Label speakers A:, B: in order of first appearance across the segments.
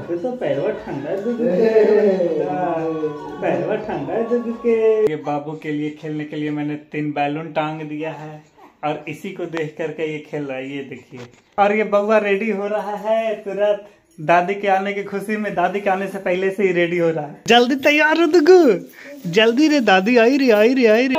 A: तो पैरवा ठंडा दूध पैरवा ठंडा दूध के। ये बाबू के लिए खेलने के लिए मैंने 3 बैलून टांग दिया है और इसी को देख करके ये खेल रहा है, ये देखिए। और ये बउआ रेडी हो रहा है तुरंत दादी के आने की खुशी में, दादी के आने से पहले से ही रेडी हो रहा है। जल्दी तैयार हो दुगु, जल्दी रे दादी आई रे आई रे आई रे।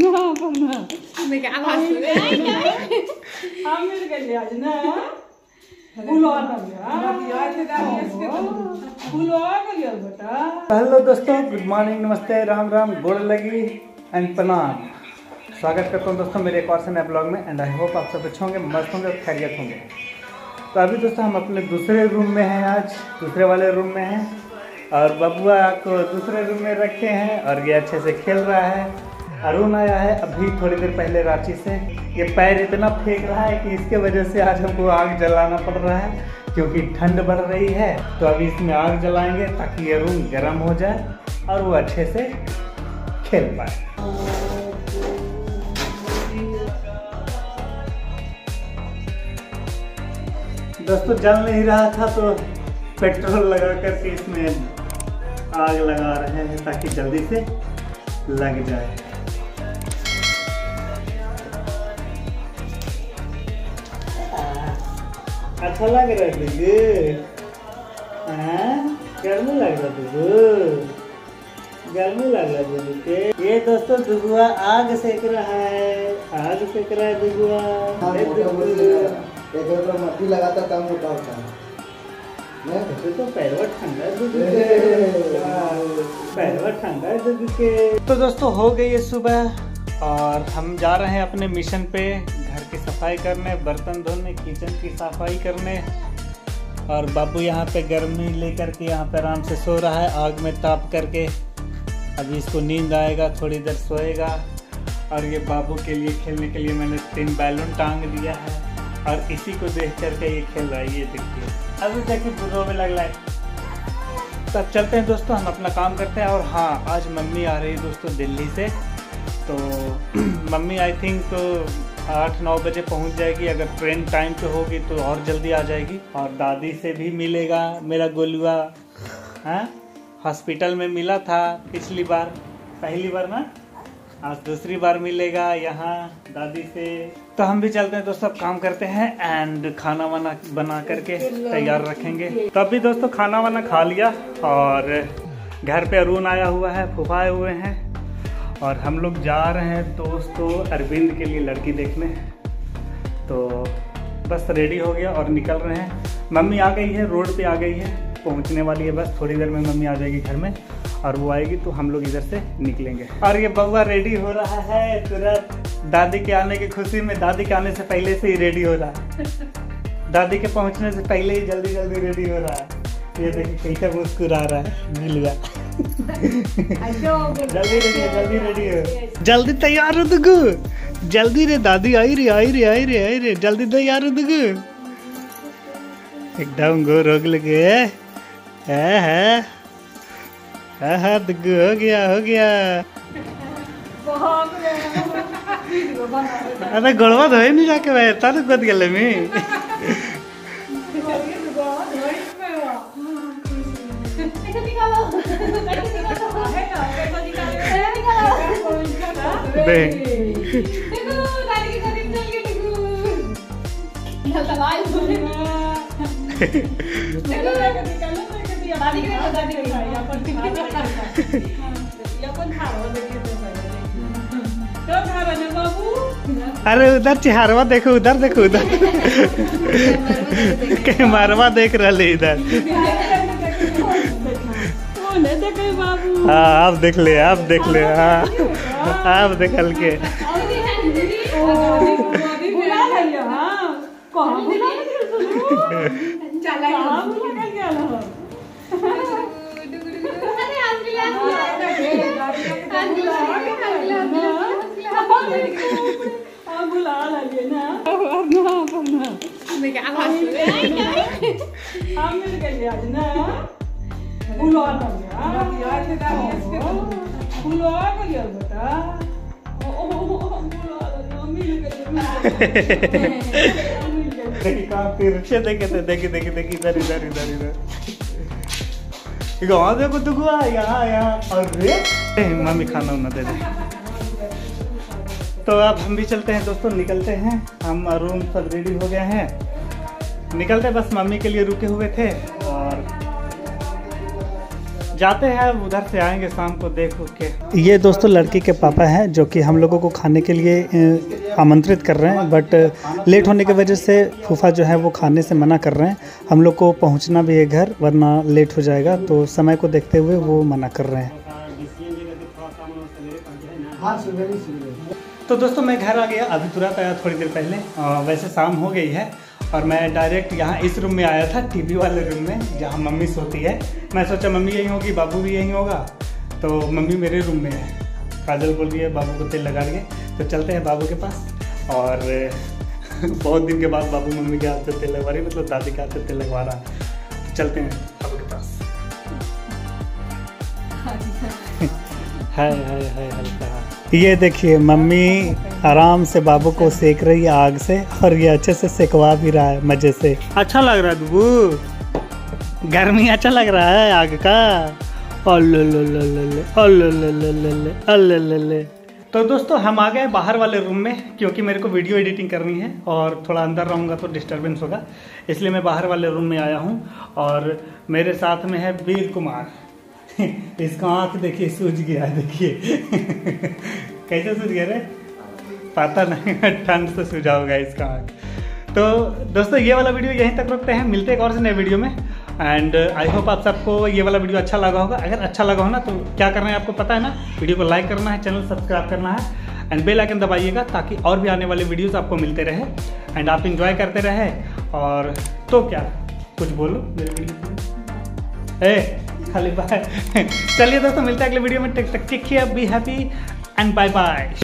A: हेलो दोस्तों, गुड मॉर्निंग, नमस्ते, राम राम, गोड़ लगी एंड प्रणाम। स्वागत करता हूँ दोस्तों मेरे एक और से नए ब्लॉग में। एंड आई होप आप सब अच्छे होंगे, मस्त होंगे और खैरियत होंगे। तो अभी दोस्तों हम अपने दूसरे रूम में हैं, आज दूसरे वाले रूम में हैं और बबुआ को दूसरे रूम में रखे हैं और ये अच्छे से खेल रहा है। अरुण आया है अभी थोड़ी देर पहले रांची से। ये पैर इतना फेंक रहा है कि इसके वजह से आज हमको आग जलाना पड़ रहा है क्योंकि ठंड बढ़ रही है। तो अभी इसमें आग जलाएंगे ताकि ये रूम गर्म हो जाए और वो अच्छे से खेल पाए। दोस्तों जल नहीं रहा था तो पेट्रोल लगा करके इसमें आग लगा रहे हैं ताकि जल्दी से लग जाए। अच्छा लग रहा है तुझे? गर्मी लग रहा तुझे? गर्मी लग रहा है तुझे? ये दोस्तों दुगुआ आग सेक रहा है, आग सेक रहा है दुगुआ।
B: मट्टी लगाता काम होता है।
A: तो पैरवा ठंडा है दूध के, पैरवा ठंडा है दूध के। तो दोस्तों हो गई है सुबह और हम जा रहे हैं अपने मिशन पे, घर की सफाई करने, बर्तन धोने, किचन की सफाई करने। और बाबू यहाँ पे गर्मी लेकर के यहाँ पे आराम से सो रहा है आग में ताप करके। अभी इसको नींद आएगा, थोड़ी देर सोएगा। और ये बाबू के लिए खेलने के लिए मैंने 3 बैलून टांग दिया है और इसी को देख करके ये खेल रहा है, ये देखिए। अभी देखिए बुरो में लग रहा है। तब चलते हैं दोस्तों, हम अपना काम करते हैं। और हाँ, आज मम्मी आ रही है दोस्तों दिल्ली से। तो मम्मी आई थिंक तो 8-9 बजे पहुंच जाएगी। अगर ट्रेन टाइम पे होगी तो और जल्दी आ जाएगी। और दादी से भी मिलेगा मेरा गोलुआ। हाँ, हॉस्पिटल में मिला था पिछली बार, पहली बार ना, आज दूसरी बार मिलेगा यहाँ दादी से। तो हम भी चलते हैं दोस्तों, काम करते हैं एंड खाना वाना बना करके तैयार रखेंगे। तो अभी दोस्तों खाना वाना खा लिया और घर पे अरुण आया हुआ है, फूफा आए हुए हैं और हम लोग जा रहे हैं दोस्तों अरविंद के लिए लड़की देखने। तो बस रेडी हो गया और निकल रहे हैं। मम्मी आ गई है, रोड पे आ गई है, पहुंचने वाली है। बस थोड़ी देर में मम्मी आ जाएगी घर में और वो आएगी तो हम लोग इधर से निकलेंगे। और ये बउआ रेडी हो रहा है तुरंत दादी के आने की खुशी में, दादी के आने से पहले से ही रेडी हो रहा है। दादी के पहुंचने से पहले ही जल्दी जल्दी रेडी हो रहा है। ये देखिए कैसे मुस्कुरा रहा है, मिल गया। जल्दी रेडी हो, जल्दी रेडी हो, जल्दी तैयार हो दुगु, जल्दी रे दादी आई रे आई रे आई रे आई रे, जल्दी तैयार हो दुगु। एकदम गोर हो लगे है। दुगु हो गया, हो गया। अरे गोलवा धोए नहीं जाके बैठा तो कद गले में। अरे उधर चेहरवा देखो, उधर देखो, उधर कैमरवा देख रहे इधर। हाँ आप देख ले, आप देख ले। हाँ आप देखल के देखिए देखिए देखिए देखिए इधर इधर इधर इधर यहाँ देखो दुगुआ, यहाँ अरे मम्मी खाना उना दे दे। तो अब हम भी चलते हैं दोस्तों, निकलते हैं। हम रूम सब रेडी हो गए हैं, निकलते बस मम्मी के लिए रुके हुए थे और जाते हैं। उधर से आएंगे शाम को देख के। ये दोस्तों लड़की के पापा हैं जो कि हम लोगों को खाने के लिए आमंत्रित कर रहे हैं, बट लेट होने की वजह से फूफा जो है वो खाने से मना कर रहे हैं। हम लोग को पहुंचना भी है घर, वरना लेट हो जाएगा, तो समय को देखते हुए वो मना कर रहे हैं। तो दोस्तों मैं घर आ गया, अभी तुरंत आया थोड़ी देर पहले। वैसे शाम हो गई है और मैं डायरेक्ट यहाँ इस रूम में आया था, टीवी वाले रूम में जहाँ मम्मी सोती है। मैं सोचा मम्मी यहीं होगी, बाबू भी यहीं होगा, तो मम्मी मेरे रूम में है। काजल बोल रही है बाबू को तेल लगा रही है, तो चलते हैं बाबू के पास। और बहुत दिन के बाद बाबू मम्मी के हाथ से तेल लगवा रही है, मतलब दादी के हाथ से तेल लगवा रहा है। तो चलते हैं बाबू के पास। हाय हाय हाय हल्का। ये देखिए मम्मी आराम से बाबू को सेक रही है आग से, और ये अच्छे से सेकवा भी रहा है मजे से। अच्छा लग रहा है बबू, गर्मी अच्छा लग रहा है आग का। तो दोस्तों हम आ गए बाहर वाले रूम में, क्योंकि मेरे को वीडियो एडिटिंग करनी है और थोड़ा अंदर रहूँगा तो डिस्टर्बेंस होगा, इसलिए मैं बाहर वाले रूम में आया हूँ। और मेरे साथ में है वीर कुमार। इसका आँख देखिए सूझ गया है, देखिए कैसे सूझ गया रे, पता नहीं, ठंड से सूझा होगा इसका आँख। तो दोस्तों ये वाला वीडियो यहीं तक रखते हैं, मिलते हैं एक और से नए वीडियो में। एंड आई होप आप सबको ये वाला वीडियो अच्छा लगा होगा। अगर अच्छा लगा हो ना तो क्या करना है आपको पता है ना, वीडियो को लाइक करना है, चैनल सब्सक्राइब करना है एंड बेल आइकन दबाइएगा, ताकि और भी आने वाले वीडियोस आपको मिलते रहे एंड आप इंजॉय करते रहे। और तो क्या कुछ बोलो मेरे वीडियो खाली बाय। चलिए दोस्तों मिलते हैं अगले वीडियो में। Take care, be happy and bye bye.